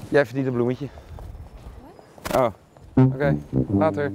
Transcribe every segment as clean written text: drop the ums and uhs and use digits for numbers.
Jij verdient een bloemetje. Oh, oké. Later.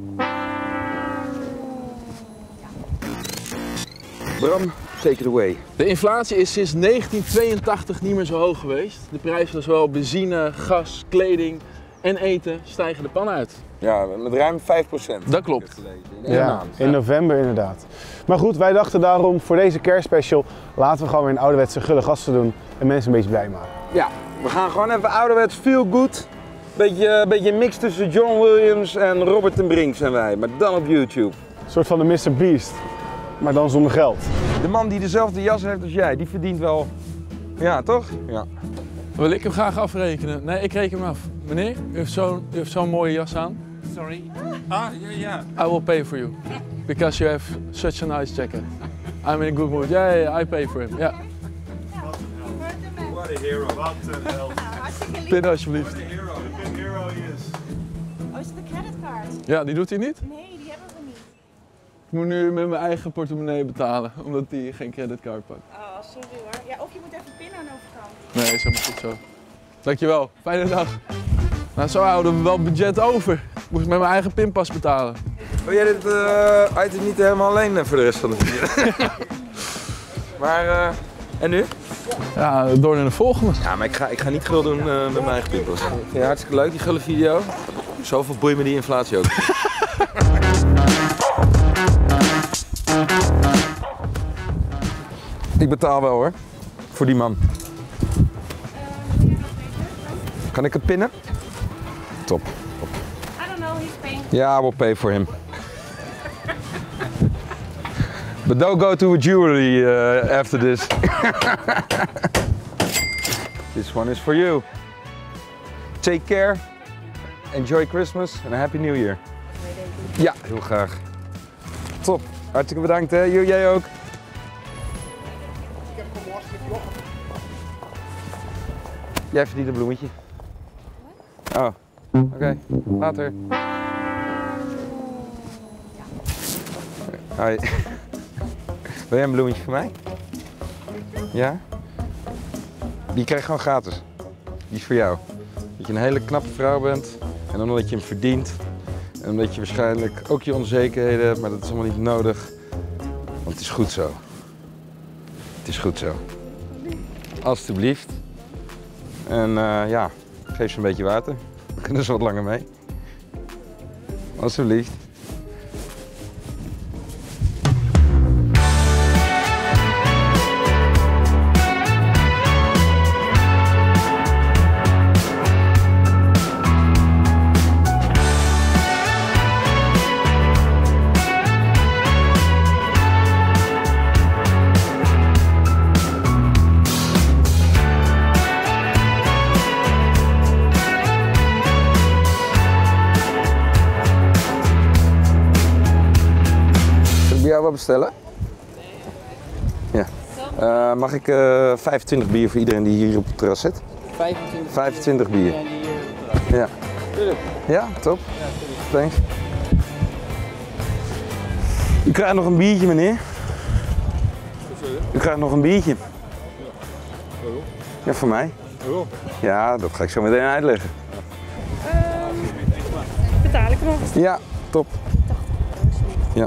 Bram, take it away. De inflatie is sinds 1982 niet meer zo hoog geweest. De prijzen van zowel benzine, gas, kleding en eten stijgen de pan uit. Ja, met ruim 5%. Dat klopt. Ja, in november inderdaad. Maar goed, wij dachten daarom voor deze kerstspecial laten we gewoon weer een ouderwetse gulle gasten doen en mensen een beetje blij maken. Ja, we gaan gewoon even ouderwets feel good. Beetje een mix tussen John Williams en Robert ten Brink zijn wij, maar dan op YouTube. Een soort van de Mr. Beast, maar dan zonder geld. De man die dezelfde jas heeft als jij, die verdient wel... Ja, toch? Ja. Wil ik hem graag afrekenen? Nee, ik reken hem af. Meneer, u heeft zo'n mooie jas aan. Sorry. Yeah. I will pay for you. Because you have such a nice jacket. I'm in a good mood. Yeah, I pay for him. Yeah. What a hero. Wat een held. Pin alsjeblieft. What a hero. What a hero he is. Oh, is het de creditcard? Ja, die doet hij niet? Nee, die hebben we niet. Ik moet nu met mijn eigen portemonnee betalen, omdat hij geen creditcard pakt. Oh, sorry hoor. Ja, of je moet even pinnen aan de overkant. Nee, is helemaal goed zo. Dankjewel, fijne dag. Nou, zo houden we wel budget over. Ik moest met mijn eigen pinpas betalen. Wil jij dit item niet helemaal alleen voor de rest van de video? Maar, en nu? Ja, door naar de volgende. Ja, maar ik ga niet gul doen met mijn eigen pimpels. Vind je hartstikke leuk, die gulle video? Zoveel boeit me die inflatie ook. Ik betaal wel hoor, voor die man. Kan ik het pinnen? Top. I don't know, he's paying. Ja, we'll pay for him. But don't go to a jewelry after this. This one is for you. Take care. Enjoy Christmas and a happy new year. Ja, heel graag. Top. Hartstikke bedankt hè. Jij ook. Jij verdient een bloemetje. Oh, oké. Later. Hoi. Wil jij een bloemetje voor mij? Ja? Die krijg je gewoon gratis. Die is voor jou. Dat je een hele knappe vrouw bent en omdat je hem verdient. En omdat je waarschijnlijk ook je onzekerheden hebt, maar dat is allemaal niet nodig. Want het is goed zo. Het is goed zo. Alsjeblieft. En ja, geef ze een beetje water. Dan kunnen ze wat langer mee. Alsjeblieft. Wat bestellen? Ja. Mag ik 25 bier voor iedereen die hier op het terras zit? 25 bier. Ja. Ja, top. Thanks. U krijgt nog een biertje, meneer. U krijgt nog een biertje. Ja, voor mij. Ja, dat ga ik zo meteen uitleggen. Betaal ik hem alvast? Ja, top. Ja.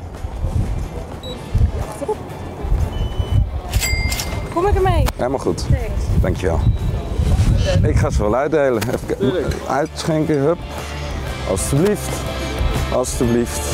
Kom ik ermee? Helemaal goed. Thanks. Dankjewel. Ik ga ze wel uitdelen. Even uitschenken, hup. Alsjeblieft. Alsjeblieft.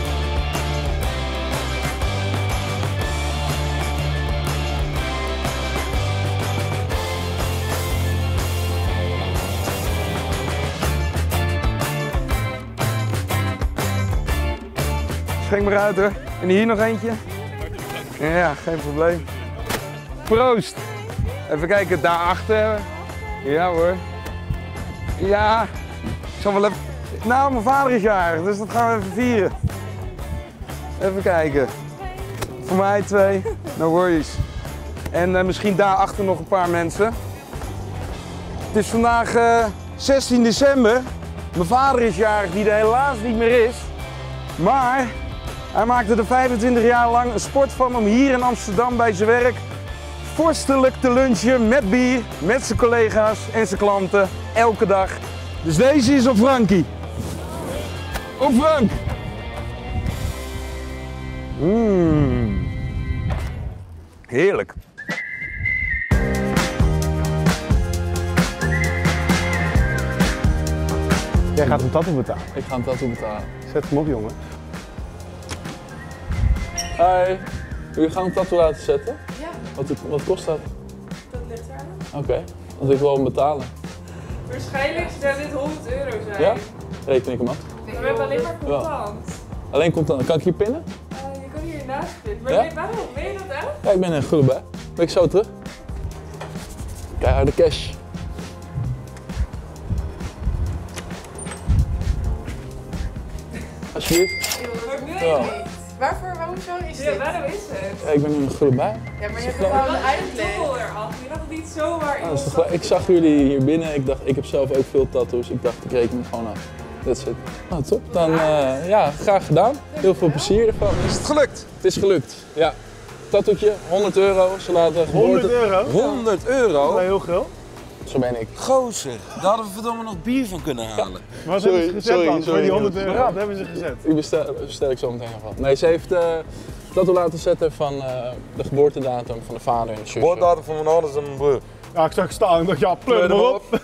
Schenk maar uit hoor. En hier nog eentje? Ja, geen probleem. Proost! Even kijken, daarachter. Ja hoor. Ja, ik zal wel even... Nou, mijn vader is jarig, dus dat gaan we even vieren. Even kijken. Voor mij 2, no worries. En misschien daarachter nog een paar mensen. Het is vandaag 16 december. Mijn vader is jarig, die er helaas niet meer is. Maar hij maakte er 25 jaar lang een sport van om hier in Amsterdam bij zijn werk vorstelijk te lunchen met bier, met zijn collega's en zijn klanten, elke dag. Dus deze is op Frankie. Op Frank! Heerlijk. Jij gaat een tattoo betalen. Ik ga een tattoo betalen. Zet hem op, jongen. Hi. Wil je gaan een tattoo laten zetten? Ja, Wat kost dat? dat ligt er. Oké, want ik wil hem betalen. Waarschijnlijk zou dit 100 euro zijn. Ja? Reken ik hem af. We hebben alleen maar contant. Alleen komt dan. Kan ik hier pinnen? Je kan hier naast zitten. Maar Ja? nee, waarom? Weet je dat echt? Ja, ik ben er goed bij. Ben ik zo terug? Kijk, de cash. Alsjeblieft. Maar wil Ja. je niet? Waarom zo is dit? Ja, waarom is het? Ja, ik ben er goed bij. Ja, maar je hebt gewoon een uitleg. Eraf. Je dacht het niet zomaar in Ah, dat is toch wel- ik zag jullie hier binnen. Ik dacht, ik heb zelf ook veel tattoos. Ik dacht, ik reken het gewoon af. That's it. Nou, top. Dan, ja, graag gedaan. Heel veel plezier ervan. Is het gelukt? Het is gelukt. Ja. Tattootje, 100 euro. Ze laten 100 euro? 100 Dat is euro? wel heel groot. Zo ben ik. Gozer, daar hadden we verdomme nog bier van kunnen halen. Maar wat Sorry, hebben ze gezet sorry, dan? Voor sorry, die 100 Niels. euro, wat hebben ze gezet? Die bestel ik zo meteen nog wat. Nee, ze heeft tattoo laten zetten van de geboortedatum van de vader en de zusje. Woorddatum van mijn ouders en mijn broer. Ja, ik zag staan en dacht, ja, pleur Pleur maar hem op.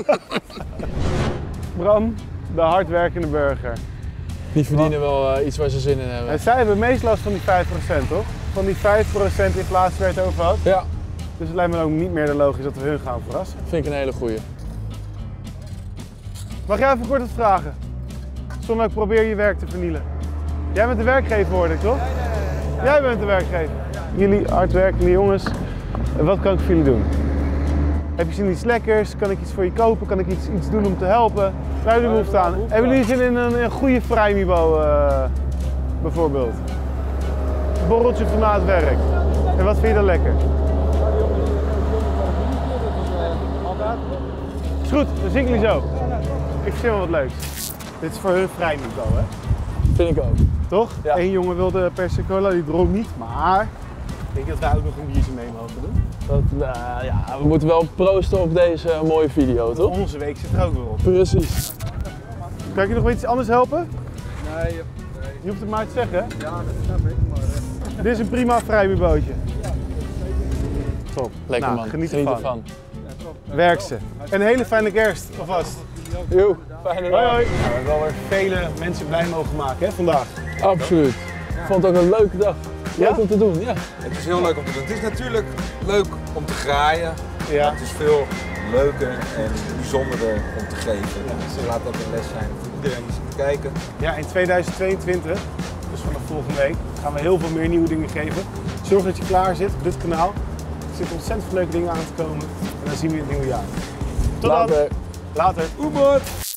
Bram, de hardwerkende burger. Die verdienen wel iets waar ze zin in hebben. En zij hebben het meest last van die 5%, toch? Van die 5% inflatie waar je het over had. Ja, Dus het lijkt me ook niet meer dan logisch dat we hun gaan verrassen. vind ik een hele goeie. Mag jij even kort wat vragen? Zonder ik probeer je werk te vernielen. Jij bent de werkgever, hoorde ik, toch? Jij bent de werkgever. Jullie hardwerkende jongens, wat kan ik voor jullie doen? Heb je zin in iets lekkers? Kan ik iets voor je kopen? Kan ik iets doen om te helpen? Waar hebben jullie behoefte aan? Hebben jullie zin in een goede vrijmibo bijvoorbeeld? Een borreltje van na het werk. En wat vind je dan lekker? Is goed, dan zie ik jullie zo. Ik verzin wel wat leuks. Dit is voor hun vrijmibo, hè? Vind ik ook. Toch? Ja. Eén jongen wilde persen cola, die dronk niet, maar ik denk dat wij ook nog een biertje mee mogen doen. Ja, we moeten wel proosten op deze mooie video, toch? Onze week zit er ook weer op. Precies. Kan ik je nog wel iets anders helpen? Nee. Je hoeft het maar te zeggen. Ja, dat snap ik. Maar, dit is een prima vrijmibootje. Top. Lekker Nou, man, Geniet geniet ervan. ervan. Werk ze. En een hele fijne kerst alvast. Joe, fijne Hoi dag. hoi. Nou, we hebben wel weer vele mensen blij mogen maken hè, vandaag. Absoluut. Ik vond het ook een leuke dag. Leuk Ja? om te doen, ja. Het is heel leuk om te doen. Het is natuurlijk leuk om te graaien. Ja. Het is veel leuker en bijzonderder om te geven. Dus laat dat een les zijn voor iedereen die zit te kijken. Ja, in 2022, dus vanaf volgende week, gaan we heel veel meer nieuwe dingen geven. Zorg dat je klaar zit op dit kanaal. Er zitten ontzettend veel leuke dingen aan te komen. En dan zien we je in het nieuwe jaar. Tot dan. Later. Later. Oebot!